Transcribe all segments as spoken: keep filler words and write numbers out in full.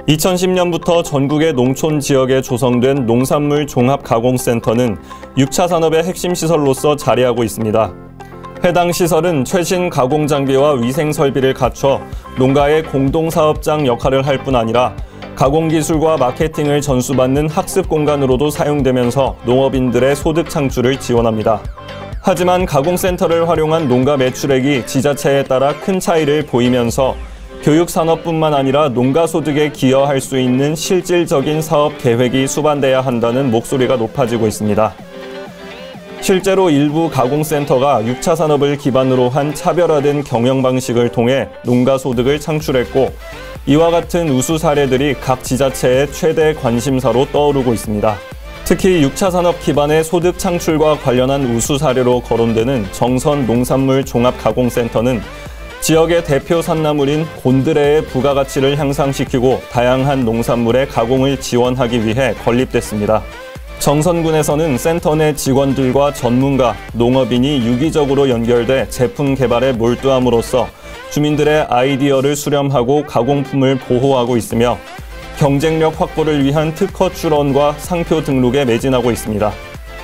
이천십 년부터 전국의 농촌 지역에 조성된 농산물 종합가공센터는 육 차 산업의 핵심 시설로서 자리하고 있습니다. 해당 시설은 최신 가공 장비와 위생 설비를 갖춰 농가의 공동사업장 역할을 할 뿐 아니라 가공 기술과 마케팅을 전수받는 학습 공간으로도 사용되면서 농업인들의 소득 창출을 지원합니다. 하지만 가공센터를 활용한 농가 매출액이 지자체에 따라 큰 차이를 보이면서 교육산업뿐만 아니라 농가 소득에 기여할 수 있는 실질적인 사업 계획이 수반돼야 한다는 목소리가 높아지고 있습니다. 실제로 일부 가공센터가 육 차 산업을 기반으로 한 차별화된 경영 방식을 통해 농가 소득을 창출했고, 이와 같은 우수 사례들이 각 지자체의 최대 관심사로 떠오르고 있습니다. 특히 육 차 산업 기반의 소득 창출과 관련한 우수 사례로 거론되는 정선 농산물 종합가공센터는 지역의 대표 산나물인 곤드레의 부가가치를 향상시키고 다양한 농산물의 가공을 지원하기 위해 건립됐습니다. 정선군에서는 센터 내 직원들과 전문가, 농업인이 유기적으로 연결돼 제품 개발에 몰두함으로써 주민들의 아이디어를 수렴하고 가공품을 보호하고 있으며 경쟁력 확보를 위한 특허 출원과 상표 등록에 매진하고 있습니다.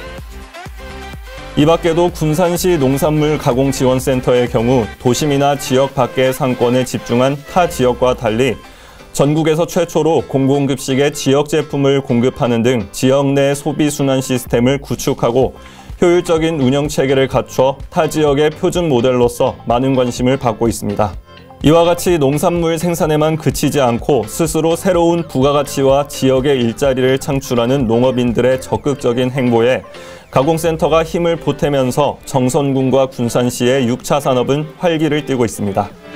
이 밖에도 군산시 농산물 가공지원센터의 경우 도심이나 지역 밖의 상권에 집중한 타 지역과 달리 전국에서 최초로 공공급식의 지역 제품을 공급하는 등 지역 내 소비 순환 시스템을 구축하고 효율적인 운영 체계를 갖춰 타 지역의 표준 모델로서 많은 관심을 받고 있습니다. 이와 같이 농산물 생산에만 그치지 않고 스스로 새로운 부가가치와 지역의 일자리를 창출하는 농업인들의 적극적인 행보에 가공센터가 힘을 보태면서 정선군과 군산시의 육 차 산업은 활기를 띠고 있습니다.